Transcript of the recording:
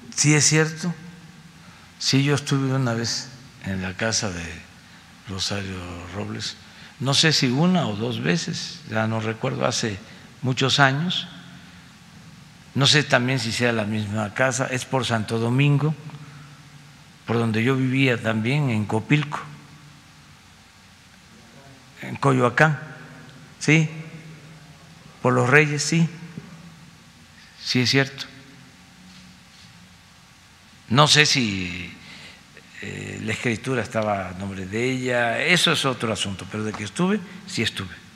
Sí, es cierto. Sí, yo estuve una vez en la casa de Rosario Robles, no sé si una o dos veces, ya no recuerdo, hace muchos años. No sé también si sea la misma casa, es por Santo Domingo, por donde yo vivía también, en Copilco, en Coyoacán, sí, por Los Reyes, sí, sí es cierto. No sé si la escritura estaba a nombre de ella, eso es otro asunto, pero de que estuve, sí estuve.